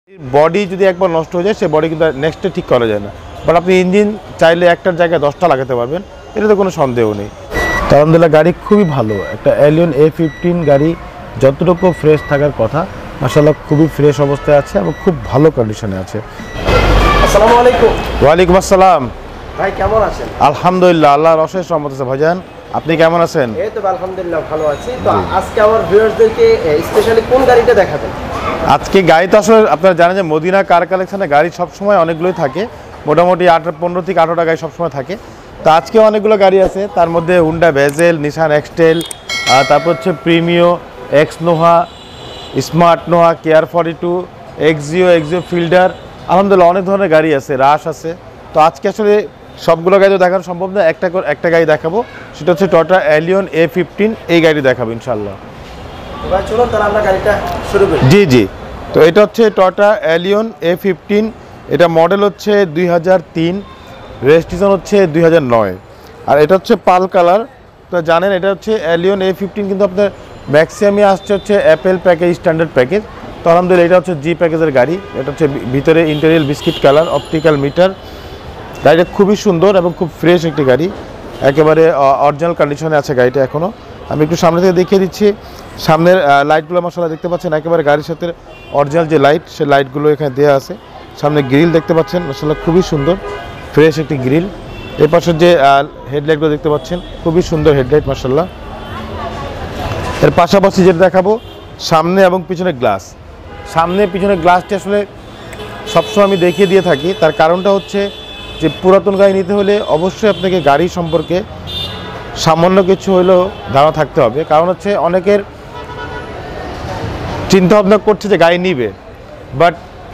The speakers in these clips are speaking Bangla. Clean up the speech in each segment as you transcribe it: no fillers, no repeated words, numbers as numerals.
বডি যদি একবার নষ্ট হয়ে যায় সে বডি কিন্তু নেক্সটে ঠিক করা যায় না, বাট আপনি ইঞ্জিন চাইলে একটার জায়গায় 10টা লাগাতে পারবেন, এটাতে কোনো সন্দেহ নেই। তো আলহামদুলিল্লাহ গাড়ি খুবই ভালো, একটা এলিয়ন A15 গাড়ি যতটুকু ফ্রেশ থাকার কথা মাশাআল্লাহ খুবই ফ্রেশ অবস্থায় আছে এবং খুব ভালো কন্ডিশনে আছে। আসসালামু আলাইকুম। ওয়ালাইকুম আসসালাম। ভাই কেমন আছেন? আলহামদুলিল্লাহ, আল্লাহর অশেষ রহমত আছে। ভাইজান আপনি কেমন আছেন? এই তো আলহামদুলিল্লাহ ভালো আছি। তো আজকে আমার ভিউয়ারদেরকে স্পেশালি কোন গাড়িটা দেখাবেন? আজকে গাড়ি তো আসলে আপনারা জানেন যে মদিনা কার কালেকশনে গাড়ি সবসময় অনেকগুলোই থাকে, মোটামুটি 15 থেকে 18টা গাড়ি সবসময় থাকে। তো আজকে অনেকগুলো গাড়ি আছে, তার মধ্যে হুন্ডা ভেজেল, নিসান এক্সটেল, তারপর হচ্ছে Premio, X Noah, smart Noah, কেয়ার 42, এক্সিও ফিল্ডার, আলহামদুলিল্লাহ অনেক ধরনের গাড়ি আছে, রাশ আছে। তো আজকে আসলে সবগুলো গাড়ি তো দেখানো সম্ভব না, একটা গাড়ি দেখাবো, সেটা হচ্ছে টয়োটা এলিয়ন A15, এই গাড়ি দেখাবো ইনশাল্লাহ। চলুন তাহলে আমরা গাড়িটা শুরু করি। জি। তো এটা হচ্ছে টয়োটা এলিয়ন A15, এটা মডেল হচ্ছে 2003, রেজিস্ট্রেশন হচ্ছে 2009, আর এটা হচ্ছে পাল কালার। তো জানেন এটা হচ্ছে এলিয়ন A15 কিন্তু আপনার ম্যাক্সিমামই আসছে হচ্ছে অ্যাপেল প্যাকেজ, স্ট্যান্ডার্ড প্যাকেজ। তো আলহামদুলিল্লাহ এটা হচ্ছে জি প্যাকেজের গাড়ি। এটা হচ্ছে ভিতরে interior biscuit colour, optical meter. গাড়িটা খুবই সুন্দর এবং খুব ফ্রেশ একটি গাড়ি, একেবারে অরিজিনাল কন্ডিশনে আছে গাড়িটা এখনও। আমি একটু সামনে থেকে দেখিয়ে দিচ্ছি। সামনের লাইটগুলো মাশাআল্লাহ দেখতে পাচ্ছেন, একেবারে গাড়ির সাথে অরিজিনাল যে লাইট, সেই লাইটগুলো এখানে দেওয়া আছে। সামনে গ্রিল দেখতে পাচ্ছেন, মাশাআল্লাহ খুবই সুন্দর ফ্রেশ একটি গ্রিল। এই পাশের যে হেডলাইটগুলো দেখতে পাচ্ছেন, খুবই সুন্দর হেডলাইট মাশাআল্লাহ। এর পাশাপাশি যেটা দেখাবো, সামনে এবং পিছনে গ্লাস। সামনে পিছনে গ্লাসটি আসলে সবসময় আমি দেখিয়ে দিয়ে থাকি, তার কারণটা হচ্ছে যে পুরাতন গাড়ি নিতে হলে অবশ্যই আপনাকে গাড়ি সম্পর্কে সামান্য কিছু হলেও ধারণা থাকতে হবে। কারণ হচ্ছে অনেকের চিন্তা ভাবনা করছে যে গাড়ি নিবে, বাট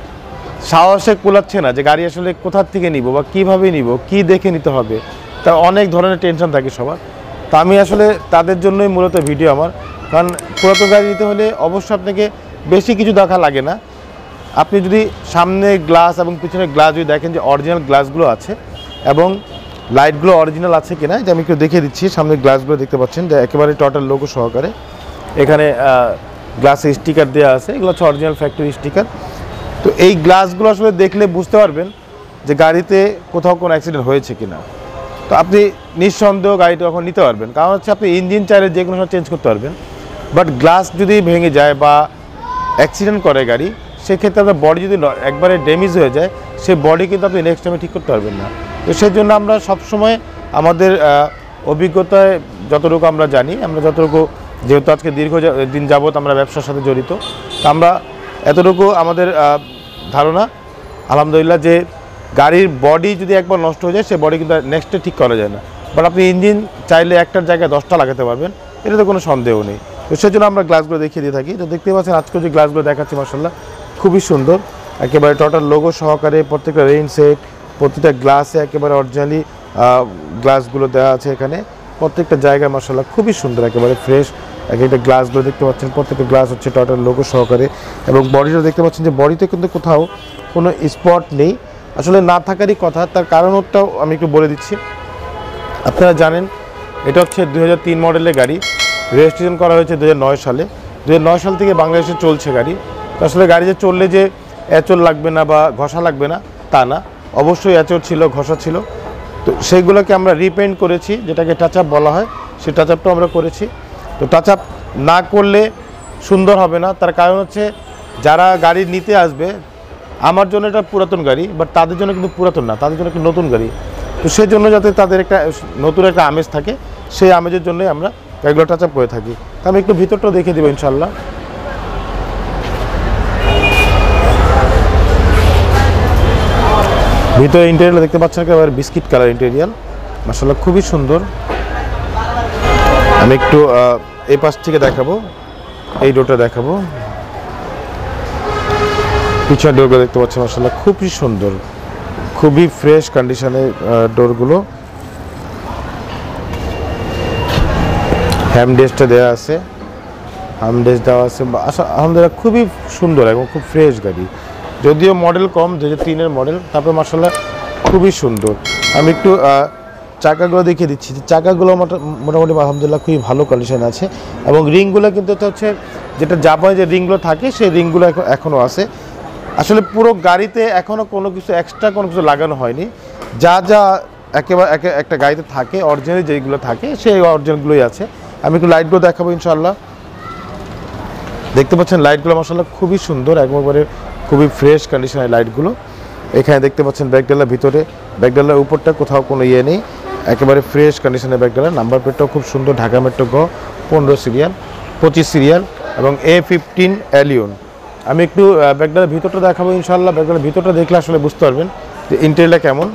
সাহসে কুলাচ্ছে না যে গাড়ি আসলে কোথার থেকে নিব বা কীভাবে নিব, কি দেখে নিতে হবে, তা অনেক ধরনের টেনশন থাকে সবার। তা আমি আসলে তাদের জন্যই মূলত ভিডিও আমার, কারণ পুরাতন গাড়ি নিতে হলে অবশ্যই আপনাকে বেশি কিছু দেখা লাগে না। আপনি যদি সামনে গ্লাস এবং পিছনে গ্লাস যদি দেখেন যে অরিজিনাল গ্লাসগুলো আছে এবং লাইটগুলো অরিজিনাল আছে কিনা, যে আমি একটু দেখিয়ে দিচ্ছি। সামনে গ্লাসগুলো দেখতে পাচ্ছেন যে একেবারে টোটাল লোগো সহকারে, এখানে গ্লাসে স্টিকার দেওয়া আছে, এগুলো হচ্ছে অরিজিনাল ফ্যাক্টরি স্টিকার। তো এই গ্লাসগুলো আসলে দেখলে বুঝতে পারবেন যে গাড়িতে কোথাও কোনো অ্যাক্সিডেন্ট হয়েছে কিনা। তো আপনি নিঃসন্দেহ গাড়িটা তখন নিতে পারবেন, কারণ হচ্ছে আপনি ইঞ্জিন চাইলে যে কোনো সময় চেঞ্জ করতে পারবেন, বাট গ্লাস যদি ভেঙে যায় বা অ্যাক্সিডেন্ট করে গাড়ি, সেক্ষেত্রে আপনার বডি যদি একবারে ড্যামেজ হয়ে যায়, সেই বডি কিন্তু আপনি নেক্সট টাইমে ঠিক করতে পারবেন না। তো সেই জন্য আমরা সবসময় আমাদের অভিজ্ঞতায় যতটুকু আমরা জানি, আমরা যতটুকু, যেহেতু আজকে দীর্ঘদিন যাবৎ আমরা ব্যবসার সাথে জড়িত, তো আমরা এতটুকু আমাদের ধারণা আলহামদুলিল্লাহ যে গাড়ির বডি যদি একবার নষ্ট হয়ে যায়, সে বডি কিন্তু নেক্সটে ঠিক করা যায় না, বাট আপনি ইঞ্জিন চাইলে একটার জায়গায় 10টা লাগাতে পারবেন, এটাতে কোনো সন্দেহ নেই। তো সেই জন্য আমরা গ্লাসগুলো দেখিয়ে দিয়ে থাকি। তো দেখতে পাচ্ছেন আজকে যে গ্লাসগুলো দেখাচ্ছি মাশাআল্লাহ খুবই সুন্দর, একেবারে টোটাল লোগো সহকারে, প্রত্যেকটা রেইন সেট, প্রতিটা গ্লাসে একেবারে অরিজিনালি গ্লাসগুলো দেওয়া আছে এখানে, প্রত্যেকটা জায়গায় মাশাআল্লাহ খুবই সুন্দর, একেবারে ফ্রেশ। একটা গ্লাসগুলো দেখতে পাচ্ছেন, প্রত্যেকটা গ্লাস হচ্ছে টোটাল লোগো সহকারে, এবং বডিটা দেখতে পাচ্ছেন যে বডিতে কিন্তু কোথাও কোনো স্পট নেই, আসলে না থাকারই কথা। তার কারণটাও আমি একটু বলে দিচ্ছি। আপনারা জানেন এটা হচ্ছে 2003 মডেলের গাড়ি, রেজিস্ট্রেশন করা হয়েছে 2009 সালে। 2009 সাল থেকে বাংলাদেশে চলছে গাড়ি। তো আসলে গাড়ি যে চললে যে এঁচড় লাগবে না বা ঘষা লাগবে না তা না, অবশ্যই এঁচড় ছিল, ঘষা ছিল। তো সেইগুলোকে আমরা রিপেইন্ট করেছি, যেটাকে টাচ আপ বলা হয়, সেই টাচ আপটাও আমরা করেছি। তো টাচ আপ না করলে সুন্দর হবে না, তার কারণ হচ্ছে যারা গাড়ি নিতে আসবে, আমার জন্য এটা পুরাতন গাড়ি, বাট তাদের জন্য কিন্তু পুরাতন না, তাদের জন্য একটা নতুন গাড়ি। তো সেই জন্য যাতে তাদের একটা নতুন একটা আমেজ থাকে, সেই আমেজের জন্যই আমরা গাড়িগুলো টাচ আপ করে থাকি। তো আমি একটু ভিতরটাও দেখিয়ে দেবো ইনশাল্লাহ। ভিতরে ইন্টেরিয়ার দেখতে পাচ্ছেন একেবারে বিস্কিট কালার ইন্টেরিয়ার, মাশাআল্লাহ খুবই সুন্দর। আমি একটু এই পাশ থেকে দেখাবো, এই ডোরটা দেখাবো। পিছনের ডোরগুলো দেখতে পাচ্ছেন মাশাআল্লাহ খুবই সুন্দর, খুবই ফ্রেশ কন্ডিশনে ডোরগুলো। হ্যামডেস্টটা দেওয়া আছে, হ্যামডেস্ট দেওয়া আছে, আলহামদুলিল্লাহ খুবই সুন্দর এবং খুব ফ্রেশ গাড়ি। যদিও মডেল কম, 2003-এর মডেল, তারপর মাশাআল্লাহ খুবই সুন্দর। আমি একটু চাকাগুলো দেখিয়ে দিচ্ছি। চাকাগুলো মোটামুটি আলহামদুলিল্লাহ খুবই ভালো কন্ডিশন আছে, এবং রিংগুলো কিন্তু হচ্ছে যেটা জাপানে যে রিংগুলো থাকে সেই রিংগুলো এখনও আছে। আসলে পুরো গাড়িতে এখনও কোনো কিছু এক্সট্রা কোনো কিছু লাগানো হয়নি, যা যা একেবারে একটা গাড়িতে থাকে অরিজিনালি যেগুলো থাকে সেই অরিজিনালগুলোই আছে। আমি একটু লাইটগুলো দেখাবো ইনশাআল্লাহ। দেখতে পাচ্ছেন লাইটগুলো মাশাআল্লাহ খুবই সুন্দর, একবারে খুবই ফ্রেশ কন্ডিশনের লাইটগুলো। এখানে দেখতে পাচ্ছেন ব্যাকডালার ভিতরে, ব্যাকডালার উপরটা কোথাও কোনো ইয়ে নেই, একেবারে ফ্রেশ কন্ডিশনের ব্যাকডালার। নাম্বার প্লেটটাও খুব সুন্দর, ঢাকা মেট্রো গ 15 সিরিয়াল 25 সিরিয়াল এবং A15 অ্যালিয়ন। আমি একটু ব্যাকডালার ভিতরটা দেখাবো ইনশাআল্লাহ। ব্যাকডালার ভিতরটা দেখলে আসলে বুঝতে পারবেন যে ইন্টেরিয়রটা কেমন।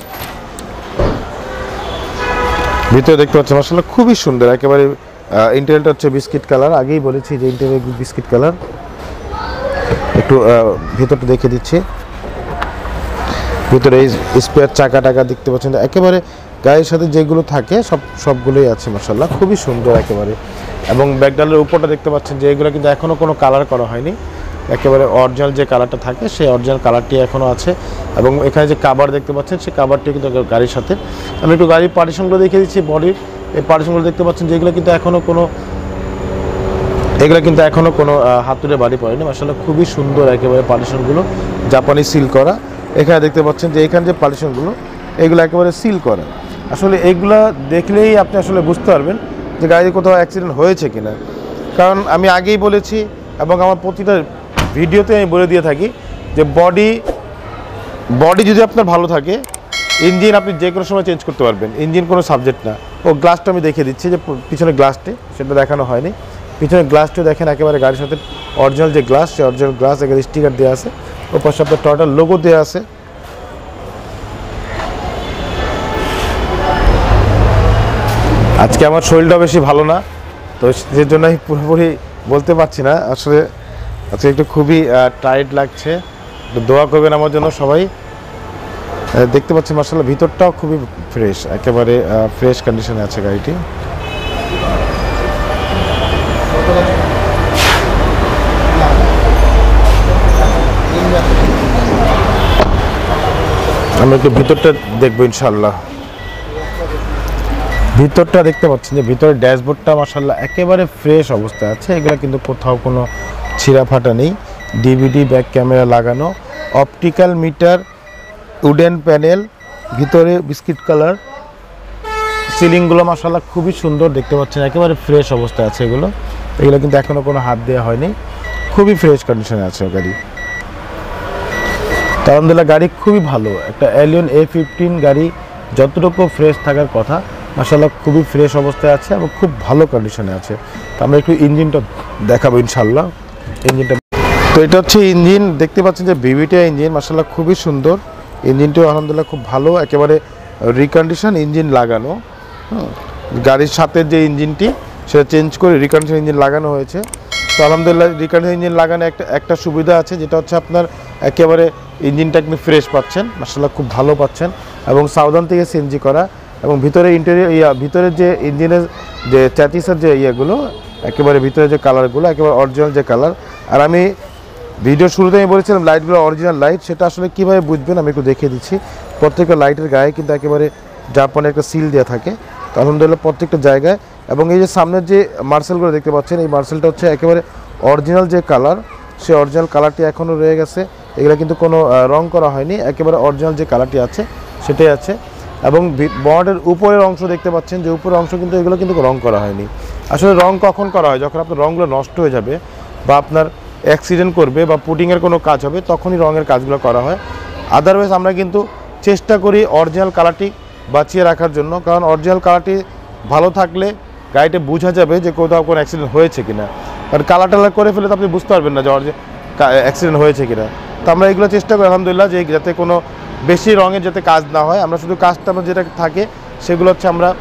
ভিতরে দেখতে পাচ্ছেন মাশাআল্লাহ খুবই সুন্দর, একেবারে ইন্টেরিয়রটা হচ্ছে বিস্কিট কালার। আগেই বলেছি যে ইন্টেরিয়র বিস্কিট কালার। একটু ভিতরটা দেখে দিচ্ছি। ভিতরে এই স্পেয়ার চাকা টাকা দেখতে পাচ্ছেন, একেবারে গাড়ির সাথে যেগুলো থাকে সবগুলোই আছে মাশাআল্লাহ, খুবই সুন্দর একেবারে। এবং ব্যাকডালের উপরটা দেখতে পাচ্ছেন যে এগুলো কিন্তু এখনও কোনো কালার করা হয়নি, একেবারে অরিজিনাল যে কালারটা থাকে সেই অরিজিনাল কালারটি এখনও আছে। এবং এখানে যে কাভার দেখতে পাচ্ছেন সেই কাভারটি কিন্তু গাড়ির সাথে। আমি একটু গাড়ির পার্টিশনগুলো দেখিয়ে দিচ্ছি। বডির এই পার্টিশনগুলো দেখতে পাচ্ছেন যে এগুলো কিন্তু এখনও কোনো হাতুড়ে বাড়ি পড়েনি মাশাআল্লাহ, খুবই সুন্দর একেবারে পার্টিশনগুলো, জাপানি সিল করা। এখানে দেখতে পাচ্ছেন যে এখানে যে পার্টিশনগুলো এগুলো একেবারে সিল করা। আসলে এইগুলা দেখলেই আপনি আসলে বুঝতে পারবেন যে গাড়িতে কোথাও অ্যাক্সিডেন্ট হয়েছে কিনা। কারণ আমি আগেই বলেছি এবং আমার প্রতিটা ভিডিওতে আমি বলে দিয়ে থাকি যে বডি যদি আপনার ভালো থাকে, ইঞ্জিন আপনি যে কোনো সময় চেঞ্জ করতে পারবেন, ইঞ্জিন কোনো সাবজেক্ট না। ও গ্লাসটা আমি দেখিয়ে দিচ্ছি যে পিছনে গ্লাসটি, সেটা দেখানো হয়নি। পিছনে গ্লাসটি দেখেন একেবারে গাড়ির সাথে অরিজিনাল যে গ্লাস, সেই অরিজিনাল গ্লাস এখানে স্টিকার দেওয়া আছে, ওর পাশে আপনার টয়োটার লোগো দেওয়া আছে। আজকে আমার শরীরটা বেশি ভালো না, তো সেই জন্য আমি পুরোপুরি বলতে পারছি না। আসলে আজকে একটু খুবই টায়ার্ড লাগছে, একটু দোয়া করবেন আমার জন্য সবাই। দেখতে পাচ্ছি মাশাআল্লাহ ভিতরটাও খুবই ফ্রেশ, একেবারে ফ্রেশ কন্ডিশনে আছে গাড়িটি। আমরা একটু ভিতরটা দেখবো ইনশাআল্লাহ। ভিতরটা দেখতে পাচ্ছেন যে ভিতরের ড্যাশবোর্ডটা মাশাআল্লাহ একেবারে ফ্রেশ অবস্থায় আছে, এগুলো কিন্তু কোথাও কোনো ছিঁড়া ফাটা নেই। ডিভিডি ব্যাক ক্যামেরা লাগানো, অপটিক্যাল মিটার, উডেন প্যানেল, ভিতরে বিস্কিট কালার, সিলিংগুলো মাশাআল্লাহ খুবই সুন্দর দেখতে পাচ্ছেন, একেবারে ফ্রেশ অবস্থায় আছে। এগুলো কিন্তু এখনও কোনো হাত দেওয়া হয়নি, খুবই ফ্রেশ কন্ডিশনে আছে গাড়ি। আলহামদুলিল্লাহ গাড়ি খুবই ভালো, একটা অ্যালিয়ন A15 গাড়ি যতটুকু ফ্রেশ থাকার কথা মাশাআল্লাহ খুবই ফ্রেশ অবস্থায় আছে এবং খুব ভালো কন্ডিশনে আছে। তো আমরা একটু ইঞ্জিনটা দেখাবো ইনশাআল্লাহ। ইঞ্জিনটা তো এটা হচ্ছে ইঞ্জিন, দেখতে পাচ্ছেন যে ভিভিটি ইঞ্জিন মাশাআল্লাহ খুবই সুন্দর। ইঞ্জিনটিও আলহামদুলিল্লাহ খুব ভালো, একেবারে রিকন্ডিশন ইঞ্জিন লাগানো। গাড়ির সাথে যে ইঞ্জিনটি সেটা চেঞ্জ করে রিকন্ডিশন ইঞ্জিন লাগানো হয়েছে। তো আলহামদুলিল্লাহ রিকন্ডিশন ইঞ্জিন লাগানো একটা সুবিধা আছে, যেটা হচ্ছে আপনার একেবারে ইঞ্জিনটা আপনি ফ্রেশ পাচ্ছেন মাশাআল্লাহ, খুব ভালো পাচ্ছেন। এবং সাউদার্ন থেকে সিএনজি করা, এবং ভিতরে ভিতরের যে ইঞ্জিনের যে চ্যাটিসের যে ইয়েগুলো, একেবারে ভিতরে যে কালারগুলো একেবারে অরিজিনাল যে কালার। আর আমি ভিডিও শুরুতে আমি বলেছিলাম লাইটগুলো অরিজিনাল লাইট, সেটা আসলে কীভাবে বুঝবেন আমি একটু দেখিয়ে দিচ্ছি। প্রত্যেকটা লাইটের গায়ে কিন্তু একেবারে জাপানের একটা সিল দেওয়া থাকে, তো আলহামদুলিল্লাহ প্রত্যেকটা জায়গায়। এবং এই যে সামনের যে মার্সেলগুলো দেখতে পাচ্ছেন, এই মার্সেলটা হচ্ছে একেবারে অরিজিনাল যে কালার, সেই অরিজিনাল কালারটি এখনও রয়ে গেছে। এগুলো কিন্তু কোনো রং করা হয়নি, একেবারে অরিজিনাল যে কালারটি আছে সেটাই আছে। এবং বডির উপরের অংশ দেখতে পাচ্ছেন যে উপরের অংশ কিন্তু এগুলো কিন্তু রং করা হয়নি। আসলে রং কখন করা হয়? যখন আপনার রঙগুলো নষ্ট হয়ে যাবে বা আপনার অ্যাক্সিডেন্ট করবে বা পুটিংয়ের কোনো কাজ হবে, তখনই রঙের কাজগুলো করা হয়। আদারওয়াইজ আমরা কিন্তু চেষ্টা করি অরিজিনাল কালারটি বাঁচিয়ে রাখার জন্য, কারণ অরিজিনাল কালারটি ভালো থাকলে গাড়িটা বোঝা যাবে যে কোথাও কোনো অ্যাক্সিডেন্ট হয়েছে কিনা। কারণ কালার টালার করে ফেলে তো আপনি বুঝতে পারবেন না যে অ্যাক্সিডেন্ট হয়েছে কিনা। তো আমরা এগুলো চেষ্টা করি আলহামদুলিল্লাহ যে যাতে কোনো বেশি রঙের যাতে কাজ না হয়। আমরা শুধু কাজটা আমরা যেটা থাকে সেগুলো হচ্ছে আমরা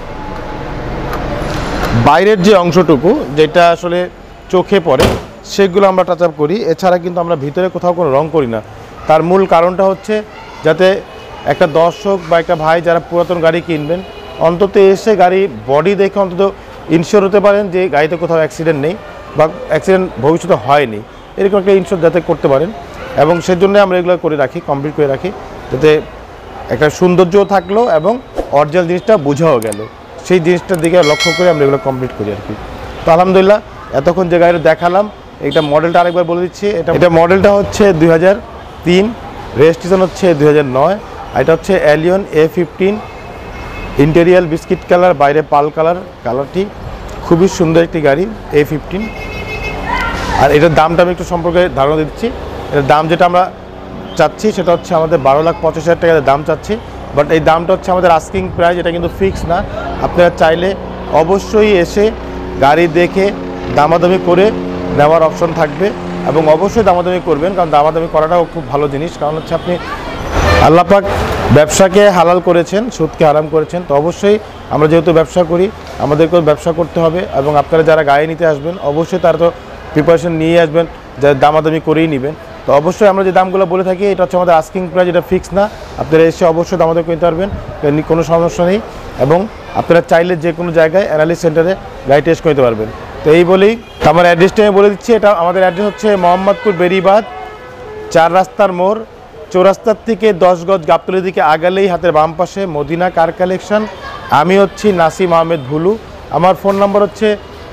বাইরের যে অংশটুকু যেটা আসলে চোখে পড়ে সেগুলো আমরা টাচ আপ করি, এছাড়া কিন্তু আমরা ভিতরে কোথাও কোনো রং করি না। তার মূল কারণটা হচ্ছে যাতে একটা দর্শক বা একটা ভাই যারা পুরাতন গাড়ি কিনবেন, অন্তত এসে গাড়ি বডি দেখে অন্তত ইনশিওর হতে পারেন যে গাড়িতে কোথাও অ্যাক্সিডেন্ট নেই বা অ্যাক্সিডেন্ট ভবিষ্যতে হয়নি, এরকম একটা ইনশিওর যাতে করতে পারেন। এবং সেজন্য আমরা এগুলো করে রাখি, কমপ্লিট করে রাখি, যাতে একটা সৌন্দর্যও থাকলো এবং অরিজিনাল জিনিসটা বোঝাও গেল, সেই জিনিসটার দিকে লক্ষ্য করে আমরা এগুলো কমপ্লিট করি আর কি। তো আলহামদুলিল্লাহ এতক্ষণ যে গাড়িটা দেখালাম এটা মডেলটা আরেকবার বলে দিচ্ছি, এটা মডেলটা হচ্ছে 2003, রেজিস্ট্রেশন হচ্ছে 2009। এটা হচ্ছে এলিয়ন A15, ইন্টেরিয়াল বিস্কিট কালার, বাইরে পাল কালারটি খুবই সুন্দর একটি গাড়ি A15। আর এটার দামটা আমি একটু সম্পর্কে ধারণা দিচ্ছি। এটার দাম যেটা আমরা চাচ্ছি সেটা হচ্ছে আমাদের 12,85,000 টাকা দাম চাচ্ছি, বাট এই দামটা হচ্ছে আমাদের আস্কিং প্রাইস, এটা কিন্তু ফিক্স না। আপনারা চাইলে অবশ্যই এসে গাড়ি দেখে দামাদামি করে নেওয়ার অপশন থাকবে, এবং অবশ্যই দামাদামি করবেন, কারণ দামাদামি করাটাও খুব ভালো জিনিস। কারণ হচ্ছে আপনি আল্লাহ পাক ব্যবসাকে হালাল করেছেন, সুদকে হারাম করেছেন, তো অবশ্যই আমরা যেহেতু ব্যবসা করি আমাদেরকেও ব্যবসা করতে হবে। এবং আপনারা যারা গাড়ি নিতে আসবেন অবশ্যই তারা তো প্রিপারেশন নিয়ে আসবেন, যা দামাদামি করেই নেবেন। তো অবশ্যই আমরা যে দামগুলো বলে থাকি এটা হচ্ছে আমাদের আস্কিং প্রাইস, এটা ফিক্স না। আপনারা এসে অবশ্যই দামাদামি করতে পারবেন, কোনো সমস্যা নেই। এবং আপনারা চাইলে যে কোনো জায়গায় অ্যানালিস্ট সেন্টারে গাড়ি টেস্ট করতে পারবেন। তো এই বলেই আমার অ্যাড্রেসটা আমি বলে দিচ্ছি। এটা আমাদের অ্যাড্রেস হচ্ছে মোহাম্মদপুর বেরিবাদ 4 রাস্তার মোড়, চৌরাস্তার থেকে 10 গজ গাবতলীর দিকে আগালেই হাতের বাম পাশে মদিনা কার কালেকশন। আমি হচ্ছি নাসিম আহমেদ ভুলু। আমার ফোন নম্বর হচ্ছে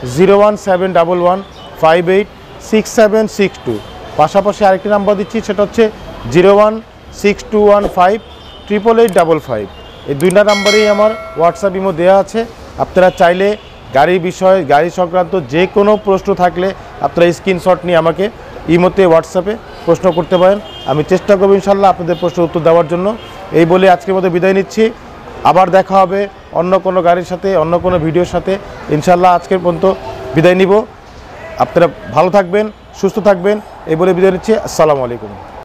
01711586762। পাশাপাশি আরেকটি নাম্বার দিচ্ছি, সেটা হচ্ছে 01621588855। এই দুইটা নাম্বারেই আমার হোয়াটসঅ্যাপ ইমো দেওয়া আছে। আপনারা চাইলে গাড়ির বিষয়ে, গাড়ি সংক্রান্ত যে কোনো প্রশ্ন থাকলে আপনারা স্ক্রিনশট নিয়ে আমাকে ইমোতে, হোয়াটসঅ্যাপে প্রশ্ন করতে পারেন। আমি চেষ্টা করব ইনশাল্লাহ আপনাদের প্রশ্নের উত্তর দেওয়ার জন্য। এই বলে আজকের মতো বিদায় নিচ্ছি। আবার দেখা হবে অন্য কোনো গাড়ির সাথে, অন্য কোনো ভিডিওর সাথে ইনশাল্লাহ। আজকের পর্যন্ত বিদায় নিব। আপনারা ভালো থাকবেন, সুস্থ থাকবেন, এই বলে বিদায় নিচ্ছি। আসসালামু আলাইকুম।